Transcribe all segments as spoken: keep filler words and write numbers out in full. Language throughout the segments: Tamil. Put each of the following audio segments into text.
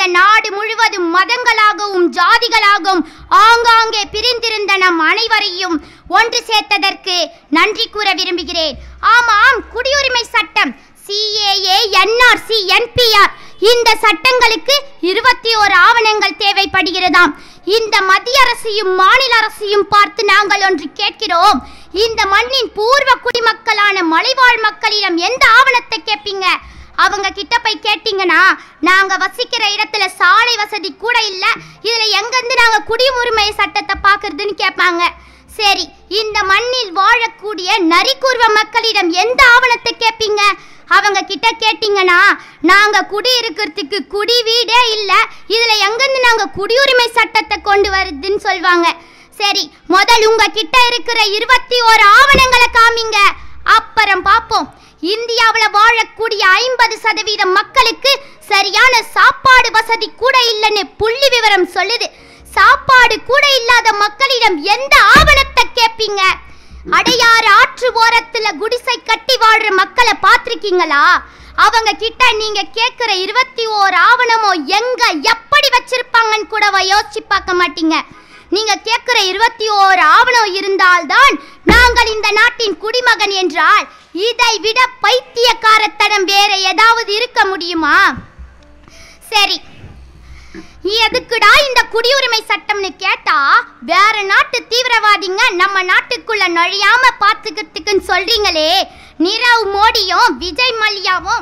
நாடு முழுவதும் மதங்களாகவும் ஜாதிகளாகவும் ஆங்காங்கே பிரிந்திருந்த நம் அனைவரையும் ஒன்று சேர்த்ததற்கு நன்றி கூற விரும்புகிறேன். ஆமாம், குடியுரிமை சட்டம் சிஏஏ, என்ஆர்சி, என்பிஆர் இந்த சட்டங்களுக்கு இருபத்தி ஓரு ஆவணங்கள் தேவைப்படுகிறதாம். இந்த மத்திய அரசையும் மாநில அரசையும் பார்த்து நாங்கள் ஒன்று கேட்கிறோம். இந்த மண்ணின் பூர்வ குடிமக்களான மலைவாழ் மக்களிடம் எந்த ஆவணத்தை கேட்பீங்க? அவங்க கிட்ட போய் கேட்டீங்கன்னா நாங்க வசிக்கிற இடத்துல சாலை வசதி கூட இல்ல, இதுல எங்கிருந்து நாங்க குடியுரிமை சட்டத்தை பாக்குறதுன்னு கேட்பாங்க. சரி, இந்த மண்ணில் வாழக்கூடிய நரிக்கூர்வ மக்களிடம் எந்த ஆவணத்தை கேட்பீங்க? அவங்க கிட்ட கேட்டீங்கன்னா நாங்க குடி இருக்கிறதுக்கு குடி வீடே இல்ல, இதுல எங்கிருந்து நாங்க குடியுரிமை சட்டத்தை கொண்டு வருதுன்னு சொல்வாங்க. சரி, முதல் உங்க கிட்ட இருக்கிற இருபத்தி ஓரு ஆவணங்களை காமிங்க, அப்புறம் பார்ப்போம். இந்தியாவில் வாழக்கூடிய ஐம்பது சதவீதம் மக்களுக்கு சரியான சாப்பாடு வசதி கூட இல்லைன்னு புள்ளி விவரம் சொல்லுது. சாப்பாடு கூட இல்லாத மக்களிடம் எந்த ஆவணத்தை கேட்பீங்க? அடையாறு ஆற்று ஓரத்துல குடிசை கட்டி வாழ்ற மக்களை பார்த்திருக்கீங்களா? அவங்க கிட்ட நீங்க கேட்கிற இருபத்தி ஓரு ஆவணமோ எங்க எப்படி வச்சிருப்பாங்கன்னு கூட யோசிச்சு பார்க்க மாட்டீங்க. நீங்க கேட்கிற இருபத்தி ஓரு ஆவணம் இருந்தால்தான் நாங்கள் இந்த நாட்டின் குடிமகன் என்றால் இதை விட பைத்தியக்காரத்தனம் வேற ஏதாவது இருக்க முடியுமா? சரி, எதுக்குடா இந்த குடியுரிமை சட்டம்னு கேட்டா வேற நாட்டு தீவிரவாதிங்க நம்ம நாட்டுக்குள்ள நுழையாம பாத்துக்கிறதுக்குன்னு சொல்றீங்களே. நீரவ் மோடியும் விஜய் மல்லையாவும்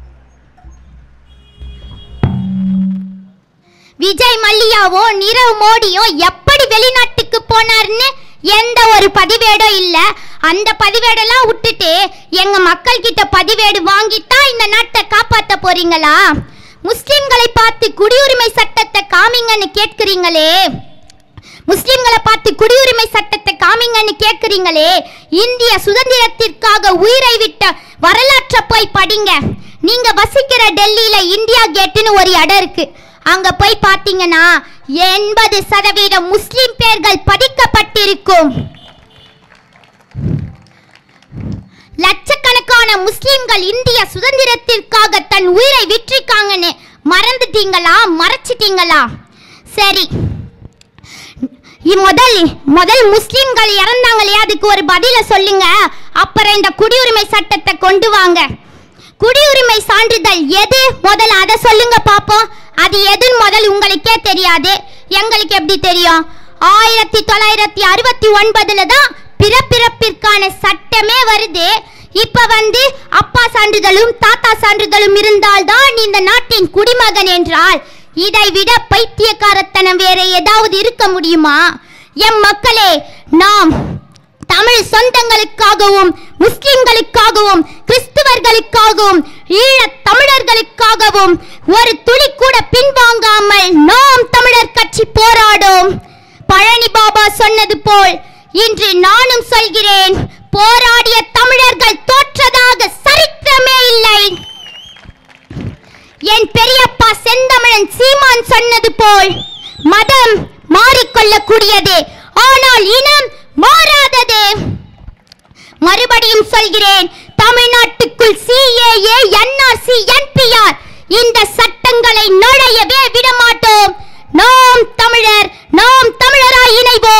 விஜய் மல்லையாவோ நீரவ் மோடியோ எப்படி வெளிநாட்டுக்கு போனார்னு எந்த ஒரு பதிவேடும் இல்ல. அந்த பதிவேடெல்லாம் விட்டுட்டு எங்க மக்கள் கிட்ட பதிவேடு வாங்கிட்டா இந்த நாட்டை காப்பாத்த போறீங்களா? முஸ்லிம்களை பார்த்து குடியுரிமை சட்டத்தை காமிங்கன்னு கேட்கிறீங்களே, முஸ்லிம்களை பார்த்து குடியுரிமை சட்டத்தை காமிங்கன்னு கேட்கிறீங்களே. இந்திய சுதந்திரத்திற்காக உயிரை விட்ட வரலாற்றை போய் படிங்க. நீங்க வசிக்கிற டெல்லியில இந்தியா கேட்டுன்னு ஒரு இடம் இருக்கு, அங்க போய் பார்த்தீங்கன்னா எண்பது சதவீதம் முஸ்லிம் பேர்கள் பதிக்கப்பட்டிருக்கும். லட்சக்கணக்கான முஸ்லிம்கள் இந்திய சுதந்திரத்திற்காக தன் உயிரை விற்றிருக்காங்கன்னு மறந்துட்டீங்களா, மறைச்சிட்டீங்களா? சரி, முதல் முதல் முஸ்லிம்கள் இறந்தாங்களே, அதுக்கு ஒரு பதில சொல்லுங்க. அப்புறம் இந்த குடியுரிமை சட்டத்தை கொண்டு வாங்க. குடியுரிமை சான்றிதழ் எது முதல் அதை சொல்லுங்க பாப்போம். அது எதுன்னு முதல் உங்களுக்கே தெரியாது, எங்களுக்கு எப்படி தெரியும்? ஆயிரத்தி தொள்ளாயிரத்தி அறுபத்தி ஒன்பதுல தான் பிறப்பிறப்பிற்கான சட்டமே வருது. இப்ப வந்து அப்பா சான்றிதழும் தாத்தா சான்றிதழும் இருந்தால்தான் இந்த நாட்டின் குடிமகன் என்றால் இதை விட பைத்தியக்காரத்தனம் வேற ஏதாவது இருக்க முடியுமா? எம் மக்களே, நாம் தமிழ் சொந்தங்களுக்காகவும் முஸ்லிம்களுக்காகவும் கிறிஸ்துவர்களுக்காகவும் ஈழத் தமிழர்களுக்காகவும் ஒரு துளி கூட பின்வாங்காமல் நாம் தமிழர் கட்சி போராடும். பழனி பாபா சொன்னது போல் இன்று நானும் சொல்கிறேன், போராடிய தமிழர்கள் தோற்றதாக சரித்திரமே இல்லை. என் பெரியப்பா செந்தமிழன் சீமான் சொன்னது போல் மதம் மாறிக்கொள்ளக்கூடியது, ஆனால் இனம் மாறாதது. மறுபடியும் சொல்கிறேன், தமிழ்நாட்டுக்குள் சிஏஏ, என்ஆர்சி, என்பிஆர் இந்த சட்டங்களை நுழையவே விடமாட்டோம். நாம் தமிழர், நாம் தமிழராய் இணைவோம்.